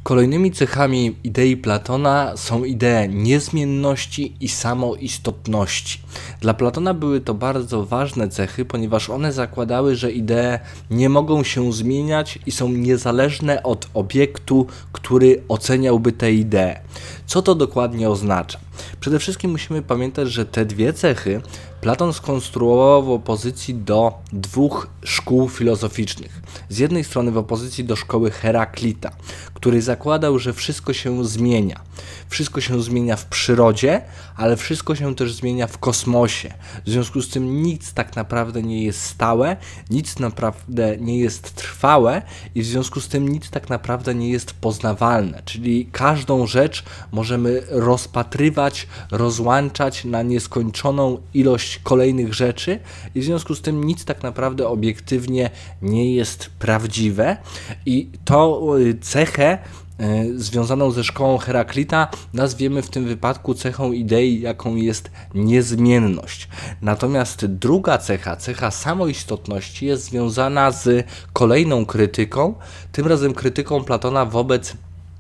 Kolejnymi cechami idei Platona są idee niezmienności i samoistotności. Dla Platona były to bardzo ważne cechy, ponieważ one zakładały, że idee nie mogą się zmieniać i są niezależne od obiektu, który oceniałby te idee. Co to dokładnie oznacza? Przede wszystkim musimy pamiętać, że te dwie cechy Platon skonstruował w opozycji do dwóch szkół filozoficznych. Z jednej strony w opozycji do szkoły Heraklita, który zakładał, że wszystko się zmienia. Wszystko się zmienia w przyrodzie, ale wszystko się też zmienia w kosmosie. W związku z tym nic tak naprawdę nie jest stałe, nic naprawdę nie jest trwałe i w związku z tym nic tak naprawdę nie jest poznawalne. Czyli każdą rzecz możemy rozpatrywać, rozłączać na nieskończoną ilość kolejnych rzeczy i w związku z tym nic tak naprawdę obiektywnie nie jest prawdziwe i tą cechę związaną ze szkołą Heraklita nazwiemy w tym wypadku cechą idei, jaką jest niezmienność. Natomiast druga cecha, cecha samoistotności, jest związana z kolejną krytyką, tym razem krytyką Platona wobec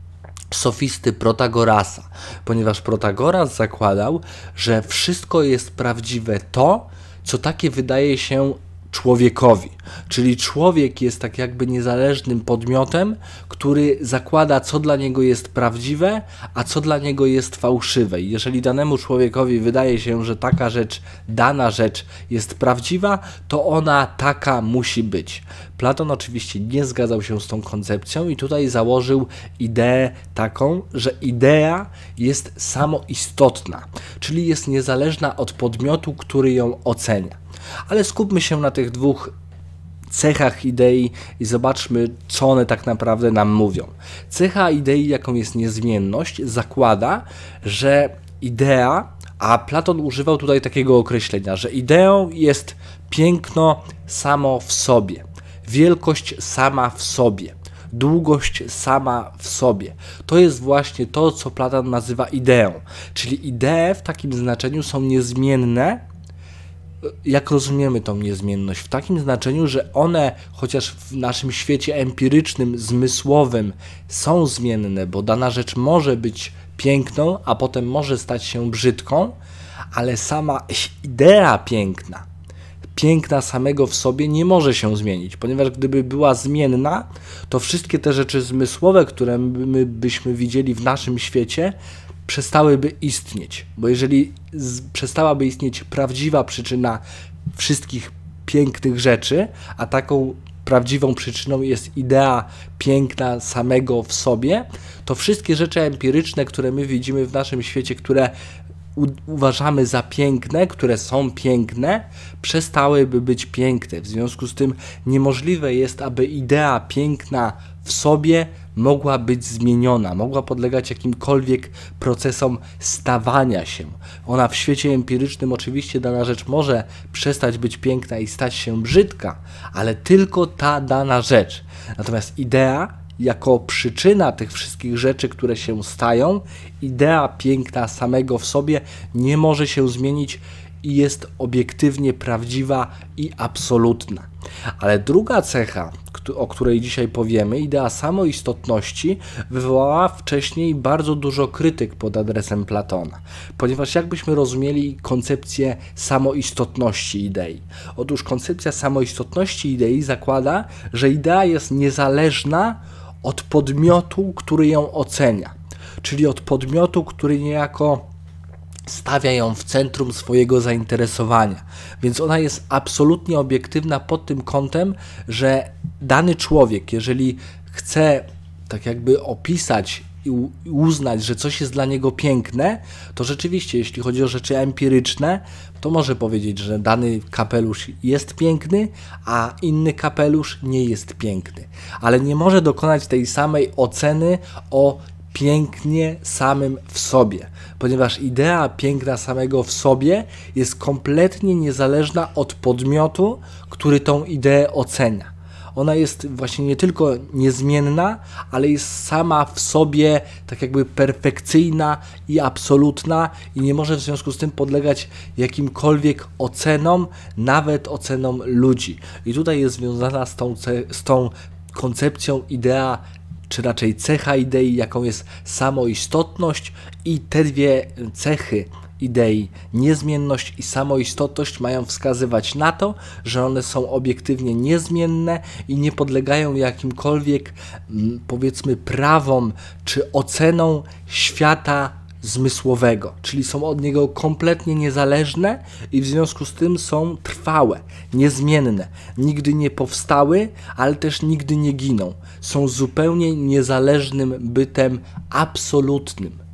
sofisty Protagorasa, ponieważ Protagoras zakładał, że wszystko jest prawdziwe to, co takie wydaje się człowiekowi. Czyli człowiek jest tak jakby niezależnym podmiotem, który zakłada, co dla niego jest prawdziwe, a co dla niego jest fałszywe. I jeżeli danemu człowiekowi wydaje się, że taka rzecz, dana rzecz jest prawdziwa, to ona taka musi być. Platon oczywiście nie zgadzał się z tą koncepcją i tutaj założył ideę taką, że idea jest samoistotna, czyli jest niezależna od podmiotu, który ją ocenia. Ale skupmy się na tych dwóch cechach idei i zobaczmy, co one tak naprawdę nam mówią. Cecha idei, jaką jest niezmienność, zakłada, że idea, a Platon używał tutaj takiego określenia, że ideą jest piękno samo w sobie, wielkość sama w sobie, długość sama w sobie. To jest właśnie to, co Platon nazywa ideą. Czyli idee w takim znaczeniu są niezmienne. Jak rozumiemy tą niezmienność? W takim znaczeniu, że one, chociaż w naszym świecie empirycznym, zmysłowym są zmienne, bo dana rzecz może być piękną, a potem może stać się brzydką, ale sama idea piękna samego w sobie nie może się zmienić, ponieważ gdyby była zmienna, to wszystkie te rzeczy zmysłowe, które my byśmy widzieli w naszym świecie, przestałyby istnieć, bo jeżeli przestałaby istnieć prawdziwa przyczyna wszystkich pięknych rzeczy, a taką prawdziwą przyczyną jest idea piękna samego w sobie, to wszystkie rzeczy empiryczne, które my widzimy w naszym świecie, które uważamy za piękne, które są piękne, przestałyby być piękne. W związku z tym niemożliwe jest, aby idea piękna w sobie mogła być zmieniona, mogła podlegać jakimkolwiek procesom stawania się. Ona w świecie empirycznym oczywiście dana rzecz może przestać być piękna i stać się brzydka, ale tylko ta dana rzecz. Natomiast idea jako przyczyna tych wszystkich rzeczy, które się stają, idea piękna samego w sobie nie może się zmienić i jest obiektywnie prawdziwa i absolutna. Ale druga cecha, o której dzisiaj powiemy, idea samoistotności, wywołała wcześniej bardzo dużo krytyk pod adresem Platona, ponieważ jakbyśmy rozumieli koncepcję samoistotności idei? Otóż koncepcja samoistotności idei zakłada, że idea jest niezależna od podmiotu, który ją ocenia, czyli od podmiotu, który niejako stawia ją w centrum swojego zainteresowania. Więc ona jest absolutnie obiektywna pod tym kątem, że dany człowiek, jeżeli chce tak jakby opisać i uznać, że coś jest dla niego piękne, to rzeczywiście, jeśli chodzi o rzeczy empiryczne, to może powiedzieć, że dany kapelusz jest piękny, a inny kapelusz nie jest piękny. Ale nie może dokonać tej samej oceny o pięknie samym w sobie, ponieważ idea piękna samego w sobie jest kompletnie niezależna od podmiotu, który tą ideę ocenia. Ona jest właśnie nie tylko niezmienna, ale jest sama w sobie tak jakby perfekcyjna i absolutna i nie może w związku z tym podlegać jakimkolwiek ocenom, nawet ocenom ludzi. I tutaj jest związana z tą koncepcją idea czy raczej cecha idei, jaką jest samoistotność, i te dwie cechy idei, niezmienność i samoistotność, mają wskazywać na to, że one są obiektywnie niezmienne i nie podlegają jakimkolwiek, powiedzmy, prawom czy ocenom świata zmysłowego, czyli są od niego kompletnie niezależne i w związku z tym są trwałe, niezmienne. Nigdy nie powstały, ale też nigdy nie giną. Są zupełnie niezależnym bytem absolutnym.